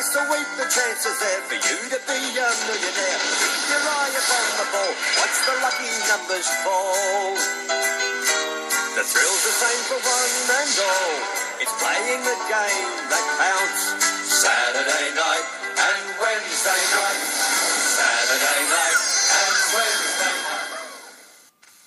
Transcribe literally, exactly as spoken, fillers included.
Sweep the chances there for you to be a millionaire. Keep your eye upon the ball, watch the lucky numbers fall. The thrill's the same for one and all. It's playing the game that counts. Saturday night and Wednesday night.